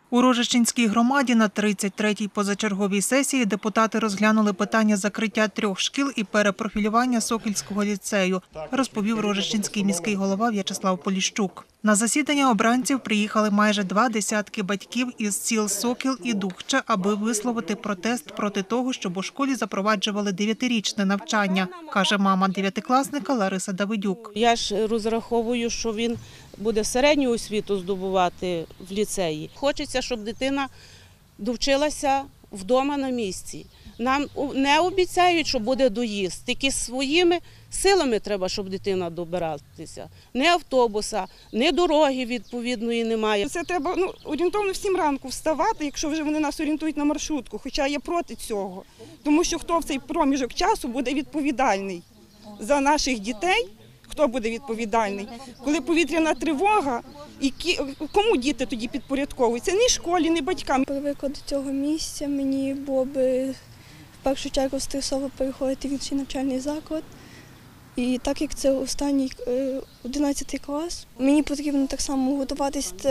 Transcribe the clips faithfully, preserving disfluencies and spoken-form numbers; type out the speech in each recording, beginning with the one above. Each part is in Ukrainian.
У Рожищенській громаді на тридцять третій позачерговій сесії депутати розглянули питання закриття трьох шкіл і перепрофілювання Сокільського ліцею, розповів Рожищенський міський голова В'ячеслав Поліщук. На засідання обранців приїхали майже два десятки батьків із сіл Сокіл і Духче, аби висловити протест проти того, щоб у школі запроваджували дев'ятирічне навчання, каже мама дев'ятикласника Лариса Давидюк. Я ж розраховую, що він буде середню освіту здобувати в ліцеї. Хочеться, щоб дитина довчилася вдома на місці. Нам не обіцяють, що буде доїзд, тільки своїми силами треба, щоб дитина добиратися. Не автобуса, не дороги відповідної немає. Це треба ну, орієнтовно в сім ранку вставати, якщо вже вони нас орієнтують на маршрутку, хоча я проти цього. Тому що хто в цей проміжок часу буде відповідальний за наших дітей, хто буде відповідальний, коли повітряна тривога, і кому діти тоді підпорядковуються? Ні школі, ні батькам. Привикла до цього місця, мені було б в першу чергу стресово переходити в інший навчальний заклад. І так як це останній одинадцятий клас, мені потрібно так само готуватися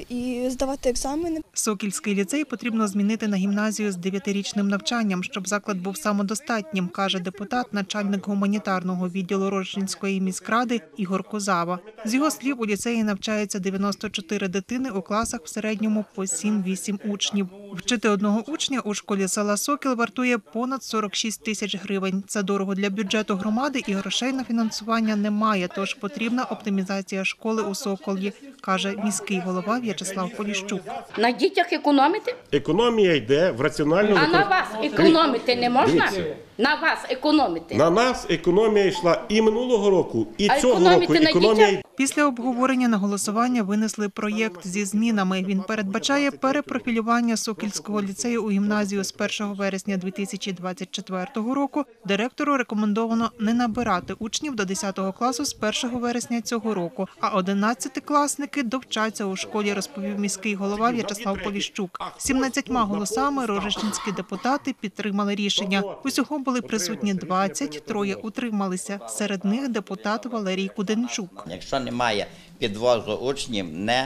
і здавати екзамени. Сокільський ліцей потрібно змінити на гімназію з дев'ятирічним навчанням, щоб заклад був самодостатнім, каже депутат, начальник гуманітарного відділу Рожищенської міськради Ігор Козава. З його слів, у ліцеї навчаються дев'яносто чотири дитини у класах в середньому по сім-вісім учнів. Вчити одного учня у школі села Сокіл вартує понад сорок шість тисяч гривень. Це дорого для бюджету громади і грошей на фінансування немає, тож потрібна оптимізація школи у Соколі, каже міський голова В'ячеслав Поліщук. На дітях економити? Економія йде в раціональному... А на вас економити не можна? Дивіться. На вас економити? На нас економія йшла і минулого року, і а цього року. Економія... Після обговорення на голосування винесли проєкт зі змінами. Він передбачає перепрофілювання Сокільського ліцею у гімназію з першого вересня дві тисячі двадцять четвертого року. Директору рекомендовано не набирати учнів до десятого класу з першого вересня цього року, а одинадцятикласники довчаться у школі, розповів міський голова В'ячеслав Поліщук. сімнадцятьма голосами рожищенські депутати підтримали рішення. Усього були присутні двадцять, троє утрималися. Серед них депутат Валерій Куденчук. Якщо немає підвозу учнів, не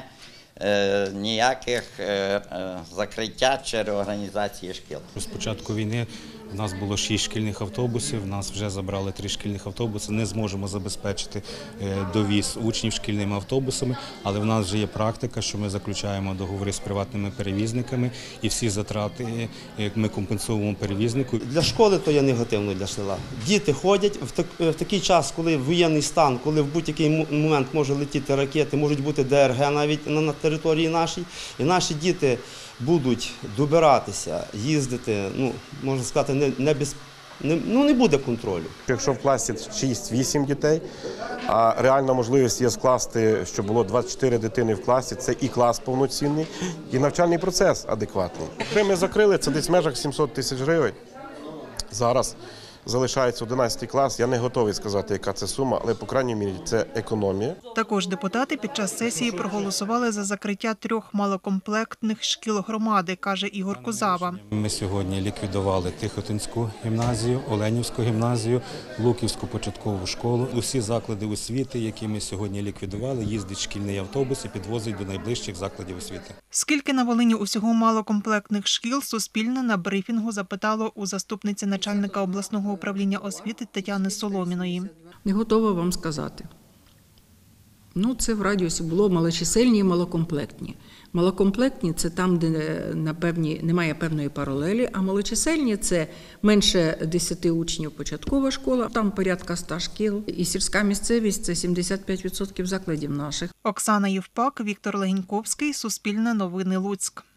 е, ніяких е, е, закриття чи реорганізації шкіл. З початку війни в нас було шість шкільних автобусів, в нас вже забрали три шкільних автобуси. Не зможемо забезпечити довіз учнів шкільними автобусами, але в нас вже є практика, що ми заключаємо договори з приватними перевізниками і всі затрати ми компенсуємо перевізнику. Для школи то є негативно для села. Діти ходять в, так, в такий час, коли воєнний стан, коли в будь-який момент може летіти ракети, можуть бути Д Р Г навіть на, на території нашій, і наші діти будуть добиратися, їздити, ну, можна сказати, не, не, без, не, ну, не буде контролю. Якщо в класі шість-вісім дітей, а реальна можливість є скласти, щоб було двадцять чотири дитини в класі, це і клас повноцінний, і навчальний процес адекватний. Коли ми закрили, це десь в межах сімсот тисяч гривень. Зараз залишається одинадцятий клас. Я не готовий сказати, яка це сума, але, по крайній мірі, це економія. Також депутати під час сесії проголосували за закриття трьох малокомплектних шкіл громади, каже Ігор Козава. Ми сьогодні ліквідували Тихотинську гімназію, Оленівську гімназію, Луківську початкову школу. Усі заклади освіти, які ми сьогодні ліквідували, їздить шкільний автобус і підвозить до найближчих закладів освіти. Скільки на Волині усього малокомплектних шкіл, Суспільне на брифінгу запитало у заступниці начальника обласного управління освіти Тетяни Соломіної. Не готова вам сказати. Ну, це в радіусі було малочисельні і малокомплектні. Малокомплектні – це там, де на певні, немає певної паралелі, а малочисельні – це менше десяти учнів початкова школа, там порядка ста шкіл. І сільська місцевість – це сімдесят п'ять відсотків закладів наших. Оксана Євпак, Віктор Легеньковський, Суспільне новини, Луцьк.